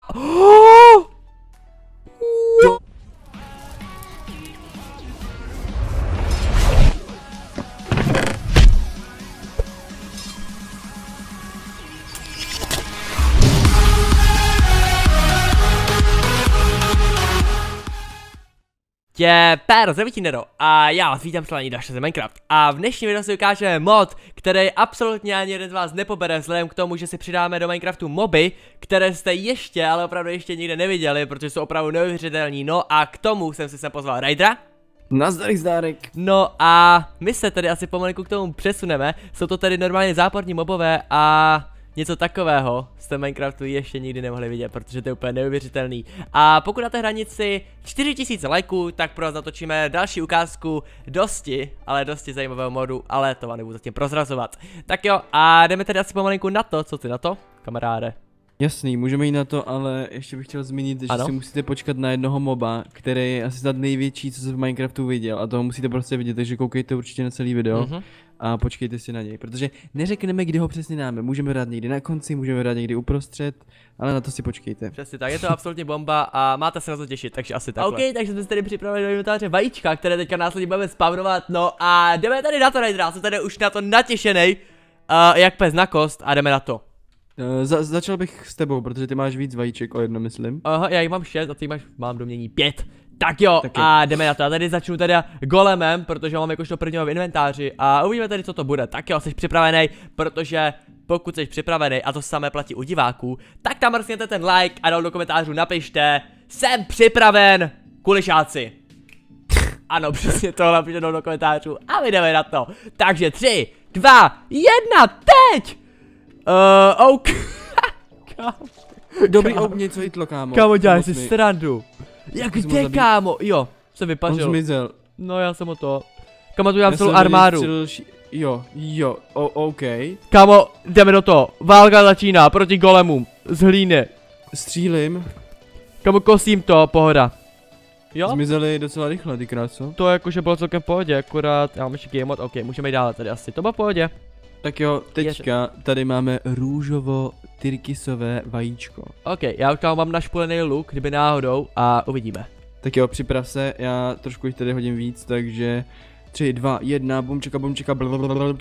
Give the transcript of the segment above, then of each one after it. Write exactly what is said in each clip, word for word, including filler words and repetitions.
Oh! Je péro, zdravíte Nero a já vás vítám slaní Daša ze Minecraft a v dnešním videu si ukážeme mod, který absolutně ani jeden z vás nepobere vzhledem k tomu, že si přidáme do Minecraftu moby, které jste ještě, ale opravdu ještě nikde neviděli, protože jsou opravdu neuvěřitelní. No a k tomu jsem si sem pozval Raidera. Nazdar zdárek. No a my se tedy asi pomalinku k tomu přesuneme, jsou to tedy normálně záporní mobové a něco takového jste v Minecraftu ještě nikdy nemohli vidět, protože to je úplně neuvěřitelný. A pokud na té hranici čtyři tisíce lajků, tak pro vás natočíme další ukázku dosti, ale dosti zajímavého modu, ale to vám nebudu zatím prozrazovat. Tak jo, a jdeme tedy asi pomalinku na to, co ty na to, kamaráde? Jasný, můžeme jít na to, ale ještě bych chtěl zmínit, že ano? si musíte počkat na jednoho moba, který je asi snad největší, co jsem v Minecraftu viděl, a toho musíte prostě vidět, takže koukejte určitě na celý video. Mm-hmm. A počkejte si na něj, protože neřekneme, kdy ho přesně dáme. Můžeme hrát někdy na konci, můžeme hrát někdy uprostřed, ale na to si počkejte. Přesně tak, je to absolutně bomba a máte se na to těšit, takže asi takhle. OK, takže jsme si tady připravili do inventáře vajíčka, které teďka následně budeme spawnovat. No a jdeme tady na to, Raidera, jsem tady už na to natěšenej, uh, jak pes na kost, a jdeme na to. Uh, za začal bych s tebou, protože ty máš víc vajíček o jedno, myslím. Aha, já jich mám šest a ty máš, mám domění pět. Tak jo, Taky. A jdeme na to. Já tady začnu teda golemem, protože mám jakožto prvního v inventáři a uvidíme tady, co to bude. Tak jo, jsi připravený, protože pokud jsi připravený, a to samé platí u diváků, tak tam mrkněte ten like a dál do komentářů napište: jsem připraven, kulišáci. Ano, přesně tohle napište do komentářů a my jdeme na to. Takže tři, dva, jedna, teď! Uh, OK. Dobrý, ob něco hitlo, kámo. Kámo, děláš si srandu. Jak jde, kámo? Jo, jsem vypařil. On zmizel. No já jsem o to. Kámo, tu mám celou armádu. Jo, jo, o, OK. Kámo, jdeme do toho. Válka začíná proti golemům. Z hlíny. Střílim. Kámo, kosím to, pohoda. Jo? Zmizeli docela rychle, ty kráso. To jakože bylo celkem v pohodě, akorát, já mám ještě game mod, ok, můžeme jít dále tady asi, to bylo v pohodě. Tak jo, teďka tady máme růžovo-tyrkysové vajíčko. Ok, já už mám našpulený luk, kdyby náhodou, a uvidíme. Tak jo, připrav se, já trošku jich tady hodím víc, takže tři, dva, jedna, bumčeka, bumčeka, blablabla.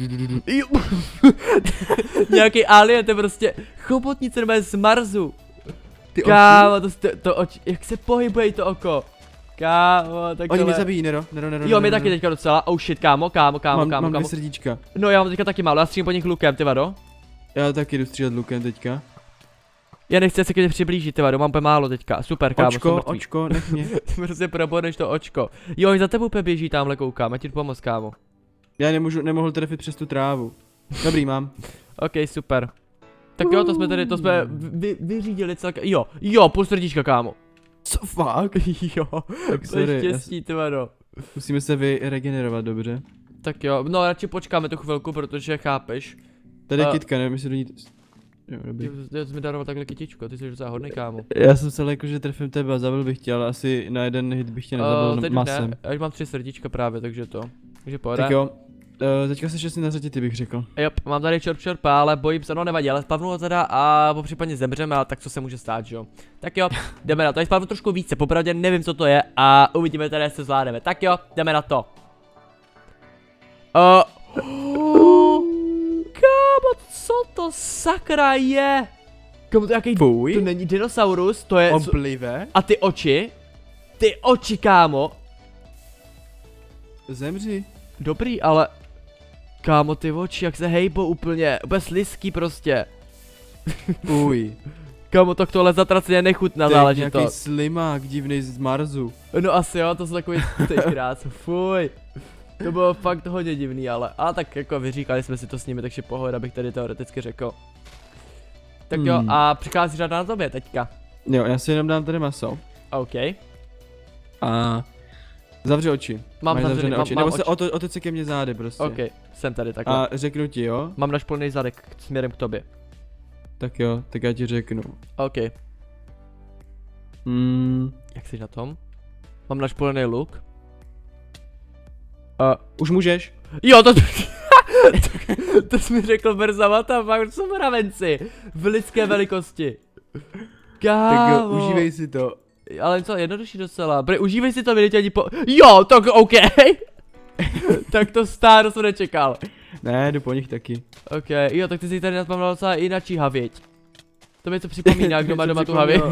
Nějaký alien, to je prostě chobotnice nebo z Marsu. Ty kámo, to, to, to oči, jak se pohybuje to oko. Kámo, tak Oni mě zabijí, Nero, Nero, Nero. Jo, mě taky teďka docela, oh shit, kámo, kámo, kámo, mám, kámo, mám kámo. dvě srdíčka. No já mám teďka taky málo, já střílím po nich lukem, ty vado. Já taky jdu střílet lukem teďka. Já nechci se k tě přiblížit, ty vado, mám úplně málo teďka, super, kámo. Očko, očko, nech mě. Ty prostě probodneš to očko. Jo, za tebou úplně běží, tamhle koukám, já ti pomoct, kámo. Já nemůžu, nemohl trefit přes tu trávu. Dobrý, mám. Ok, super. Tak jo, to jsme tady, to jsme vy, vyřídili celkem, jo, jo, půl srdíčka, kámo. Co fakt? Jo, tak to je štěstí, ty vado. Musíme se vyregenerovat, dobře. Tak jo, no radši počkáme tu chvilku, protože chápeš. Tady je uh, kytka, nevím, jestli do ní... Jo, dobrý. Já jsem mi daroval takhle kytičko, ty jsi docela hodný, kámo. Já jsem se jako, že trefím tebe a zabil bych tě, ale asi na jeden hit bych tě nezabil uh, masem. Ne, já už mám tři srdíčka právě, takže to. Takže pohoda. Tak jo. Uh, teďka se šestý na řadě, ty bych řekl. Jop, mám tady čorp čorpa, ale bojím se, no nevadí, ale spavnu ho teda a popřípadně zemřeme, ale tak co se může stát, že jo. Tak jo, jdeme na to, já spavnu trošku více, popravdě nevím, co to je a uvidíme teda, jestli zvládneme. Tak jo, jdeme na to. Uh, oh, kámo, co to sakra je? Kámo, to jaký, Fuj. To není dinosaurus, to je... On plive. A ty oči? Ty oči, kámo. Zemři. Dobrý, ale... Kámo, ty oči, jak se hejbou úplně, úplně slizký prostě. Uj. Kámo, tak tohle zatraceně nechutná záležitost. Nějaký slimák divný z Marsu. No asi jo, to jsou takový ty krás, fuj. To bylo fakt hodně divný, ale, ale tak jako vyříkali jsme si to s nimi, takže pohoda bych tady teoreticky řekl. Tak hmm. jo, a přichází řada na tobě teďka. Jo, já si jenom dám tady maso. OK. A... Zavři oči. Mám Máš zavřený, mám, oči. mám Nebo oči. se oto, otoč se ke mně zády prostě. OK, jsem tady takhle. A řeknu ti, jo? Mám našplný zadek směrem k tobě. Tak jo, tak já ti řeknu. OK. Mm. Jak jsi na tom? Mám našpolený luk. Uh, Už můžeš? Jo, to... to jsi mi řekl Berzavata, fakt jsou mravenci. V lidské velikosti. Kámo. Tak jo, užívej si to. Ale co, jednodušší docela. Prý, užívej si to, vidíte ani po... Jo, tak OK. Tak to stáro jsem nečekal. Ne, jdu po nich taky. OK, jo, tak ty jsi tady naspamnal docela jináčí havěť. To mi to připomíná, kdo má doma tu havěť.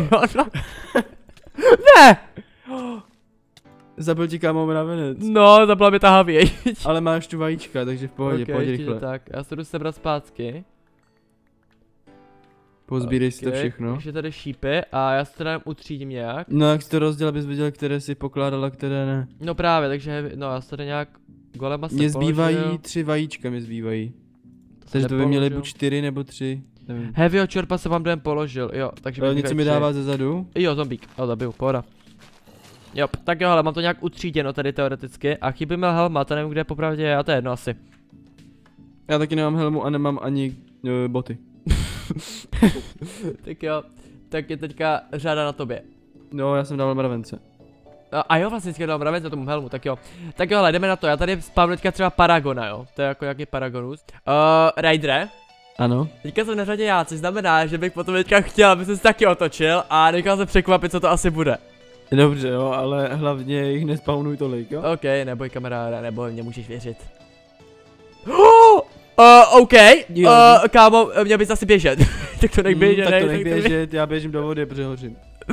Ne! Zabil ti kámo mravenec. No, zabila mi ta havěť. Ale máš tu vajíčka, takže v pohodě, okay, pojď rychle. Tak, já se jdu sebrat zpátky. Pozbírej okay, si to všechno. Takže tady šípy a já se teda utřídím nějak. No jak jsi to rozdělal, abys viděl, které si pokládala, které ne. No právě, takže no já se tady nějak golema se Mně zbývají položil. tři vajíčka, mi zbývají. To takže to by měly buď čtyři nebo tři. Heavyho čerpa se vám dojem položil, jo, takže ale něco mi dává ze zadu? Jo, zombík, jo, zabiju, pohoda. Jo, tak jo, ale mám to nějak utříděno tady teoreticky a chybí mi helma, to nevím kde popravdě je, a to je jedno asi. Já taky nemám helmu a nemám ani uh, boty. Tak jo, tak je teďka řada na tobě. No, já jsem dával mravence. A, a jo, vlastně teďka dal mravence na tomu helmu, tak jo. Tak jo, ale jdeme na to, já tady spávnu teďka třeba Paragona, jo, to je jako jaký Paragonus. Uh, Raidere. Ano. Teďka jsem na řadě já, což znamená, že bych potom teďka chtěl, aby se taky otočil a nechal se překvapit, co to asi bude. Dobře jo, ale hlavně jich nespawnuj tolik, jo? OK, neboj kamaráda, neboj, mě můžeš věřit. Oh! Uh, OK, uh, kámo, měl bys asi běžet. Tak to nech běžet, mm, tak to nech tak běžet, já běžím do vody, protože hořím.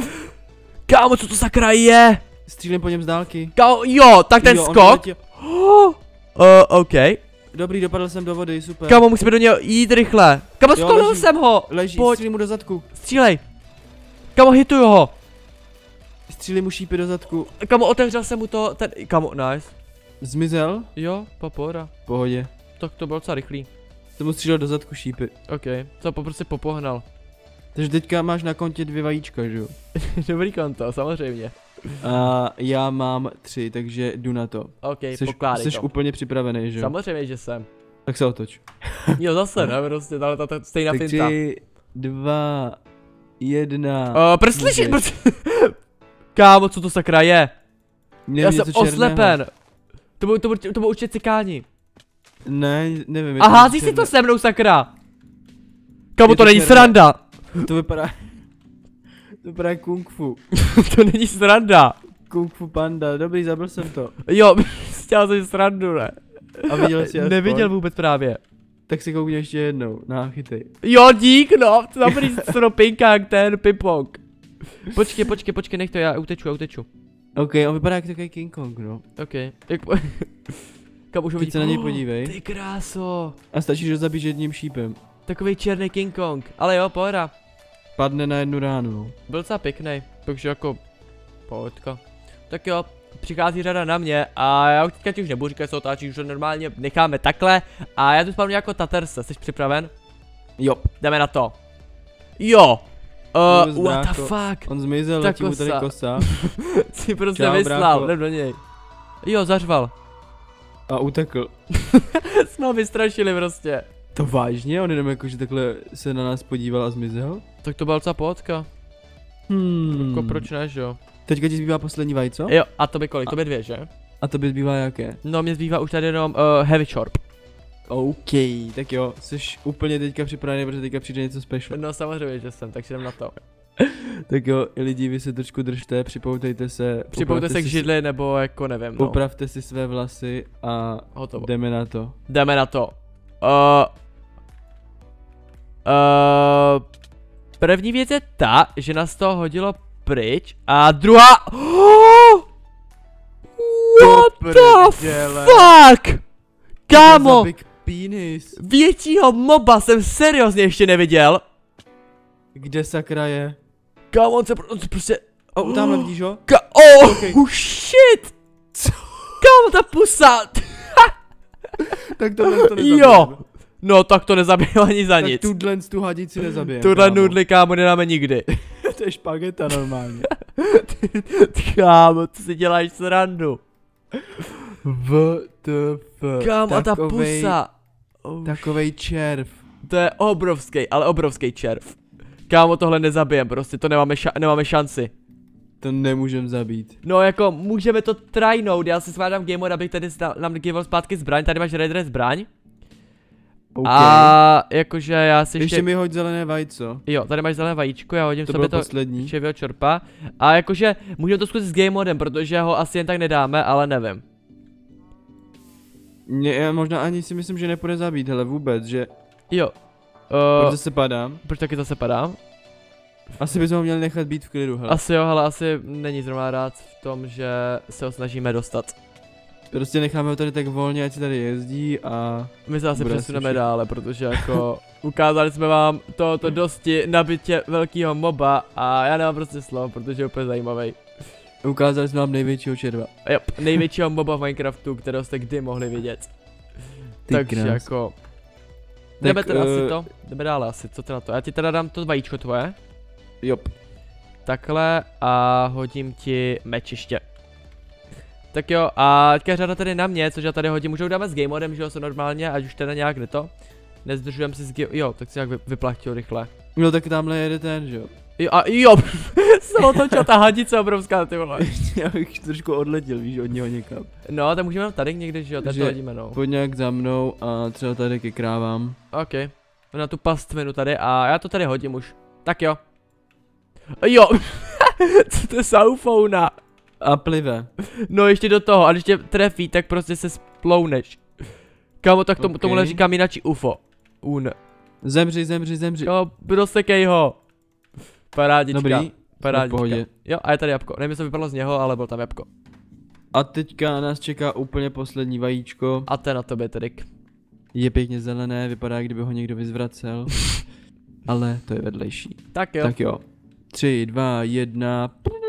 Kámo, co to sakra je? Střílím po něm z dálky. Kámo, jo, tak ten jo, skok. Uh, OK. Dobrý, dopadl jsem do vody, super. Kámo, musíme do něho jít rychle. Kámo, skolil jsem ho. Leží, pojď. Střílím mu do zadku. Střílej. Kámo, hituju ho. Střílím mu šípy do zadku. Kámo, otevřel jsem mu to, ten, kámo, nice. Zmizel? Jo, popoda. Pohodě. Tak to bylo docela rychlý. Jsem mu střílel do zadku šípy. OK, to prostě popohnal. Takže teďka máš na kontě dvě vajíčka, že jo? Dobrý konto, samozřejmě. A já mám tři, takže jdu na to. OK, Jseš, pokládej jsi to. úplně připravený, že jo? Samozřejmě, že jsem. Tak se otoč. Jo, zase, ne, prostě, ale ta, ta stejná tak finta. tři, dva, jedna. Uh, prst slyším, prst. Kámo, co to sakra je? Mě Já jsem oslepen. To bylo, to bylo, to bylo určitě cikáni. Ne, nevím. A hází si to se mnou, sakra. Kámo, to, to není černé. Sranda. To vypadá... To vypadá kung fu. To není sranda. Kung fu panda, dobrý, zabil jsem to. Jo, chtěl jsem srandu, ne? A viděl jsi aspoň? Neviděl vůbec právě. Tak si koukni ještě jednou, náchytej. Jo, dík, no, to dobrý stropinka jak ten pipok. Počkej, počkej, počkej, nech to, já uteču, já uteču. OK, on vypadá jak takový King Kong, no. OK, jak... Kam už ho Teď se na něj podívej. Ty kráso. A stačí, že zabíš jedním šípem. Takový černý King Kong, ale jo, pohoda. Padne na jednu ránu, no. Byl docela pěkný, takže jako... Pohodka. Tak jo, přichází řada na mě a já už teďka už nebudu říkat, co otáčí, už to normálně necháme takhle. A já tu spavnu jako taterse, jsi připraven? Jo. Jdeme na to. Jo. Uh, what the fuck? On zmizel, letí mu tady kosa. Si prostě čau, vyslal, jdem do něj. Jo, zařval. A utekl. Jsme ho vystrašili prostě. To vážně? On jenom jako, že takhle se na nás podíval a zmizel? Tak to byla docela pohodka. Hmm. Jako proč ne, že jo? Teďka ti zbývá poslední vajco? Jo, a to by kolik? To by dvě, že? A to by zbývá jaké? No, mě zbývá už tady jenom uh, Heavy Chorp. OK, tak jo, jsi úplně teďka připravený, protože teďka přijde něco special. No samozřejmě, že jsem, takže jdem na to. Tak jo, lidi, vy se trošku držte, připoutejte se. Připoutejte se k židli, nebo jako nevím, no. Upravte si své vlasy a hotovo. Jdeme na to. Jdeme na to. Uh, uh, první věc je ta, že nás to hodilo pryč a druhá... Oh! What the fuck? Kámo! Většího moba jsem seriózně ještě neviděl. Kde sakra je? Kámo, on se, on se prostě... Oh, tamhle vidíš ho? Ka oh, okay. oh shit! Co? Kámo, ta pusa! Tak tohle to nezabijeme. Jo! No tak to nezabijeme ani za tak nic. Tuhle tu hadici nezabijeme. Tuhle nudli, kámo, nedáme nikdy. To je špageta normálně. Kámo, ty si děláš srandu. W T F. Kámo, a ta pusa. Oh, takovej červ. To je obrovský, ale obrovský červ. Kámo, tohle nezabijem, prostě to nemáme, ša nemáme šanci. To nemůžem zabít. No jako, můžeme to trynout, já si svádám game mode, abych tady nám gival zpátky zbraň, tady máš Raidere zbraň. Okay. A jakože já si ještě... Ještě mi hoď zelené vajco. Jo, tady máš zelené vajíčko, já hodím to sobě to poslední. čevio čorpa. A jakože můžeme to zkusit s game modem, protože ho asi jen tak nedáme, ale nevím. Mě, já možná ani si myslím, že nepůjde zabít, hele vůbec, že... Jo. Uh, Uh, Proč zase padám? proč taky zase padám? Asi bychom ho měli nechat být v klidu, hele. Asi jo, ale asi není zrovna rád v tom, že se ho snažíme dostat. Prostě necháme ho tady tak volně, ať si tady jezdí a... My se asi bude přesuneme sušit. dále, protože jako ukázali jsme vám tohoto dosti nabitě velkýho moba a já nemám prostě slov, protože je úplně zajímavý. Ukázali jsme vám největšího červa. Jo, největšího moba v Minecraftu, kterého jste kdy mohli vidět. Ty Takže krás. jako... Tak, Jdeme teda uh, asi to, jdeme dále asi, co ty na to? Já ti teda dám to vajíčko tvoje. Jop. Takhle a hodím ti mečiště. Tak jo, a teďka řada tady na mě, což já tady hodím, můžou dáme s game modem, že jo, se normálně, ať už teda nějak ne to. Nezdržujem si s game, jo, tak si nějak vy, vyplatil rychle. No tak tamhle jede ten, že jo. Jo, a jo, jsem otočil, ta hadice obrovská, ty vole. Já bych trošku odletěl, víš, od něho někam. No, tak můžeme tady někde, že jo, tady to hodíme, no. Pojď nějak za mnou a třeba tady ke krávám. Ok, na tu pastvinu tady a já to tady hodím už. Tak jo. Jo, co to je saufouna? A plive. No ještě do toho, a když tě trefí, tak prostě se splouneš. Kámo, tak tomu, Okay. tomuhle říkám jinak U F O. Un. Zemři, zemři, zemři. Jo, rozsekej ho. Parádička. Dobrý. Parádička. v pohodě. Jo, a je tady jabko. Nevím, co vypadlo z něho, ale byl tam jabko. A teďka nás čeká úplně poslední vajíčko. A to je na tobě, Trik. Je pěkně zelené, vypadá, kdyby ho někdo vyzvracel. Ale to je vedlejší. Tak jo. Tak jo. Tři, dva, jedna.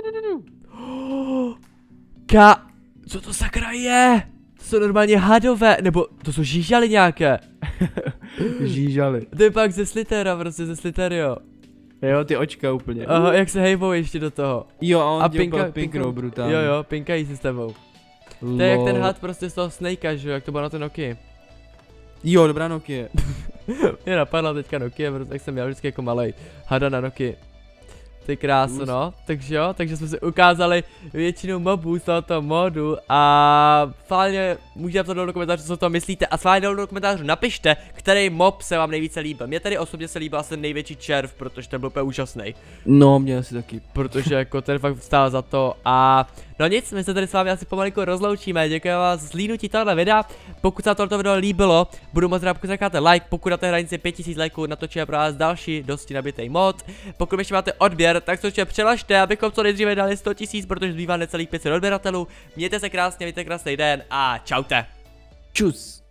Ka... Co to sakra je? To jsou normálně hadové, nebo to jsou žížaly nějaké. Žížaly. To je pak ze Slitera, prostě ze Sliterio. Jo, ty očka úplně. Aha, jak se hejbou ještě do toho. Jo, a on A tě pinka, opět pinknou brutálně. Jo, jo, pinkají si s tebou. To je jak ten had prostě z toho Snakea, že jo, jak to bylo na ten Nokia. Jo, dobrá Nokia. Mě napadla teďka Nokia, protože tak jsem měl vždycky jako malej hada na Nokia. Ty krásu, no, takže jo, takže jsme si ukázali většinu mobů z tohoto modu a fajně můžete napsat dolů do komentářů, co to myslíte a fajně dolů do komentářů napište, který mob se vám nejvíce líbil. Mně tady osobně se líbil asi ten největší červ, protože ten byl úplně úžasný. No, mě asi taky. Protože jako ten fakt stál za to a no nic, my se tady s vámi asi pomalinku rozloučíme, děkuji vás za zhlídnutí tohle videa, pokud se vám tohle video líbilo, budu moc rád, pokud necháte like, pokud dáte hranici pět tisíc lajků, natočíme pro vás další dosti nabitý mod, pokud ještě máte odběr, tak se určitě přihlašte, abychom co nejdříve dali sto tisíc, protože zbývá necelých pět set odběratelů, mějte se krásně, mějte krásný den a čaute. Čus.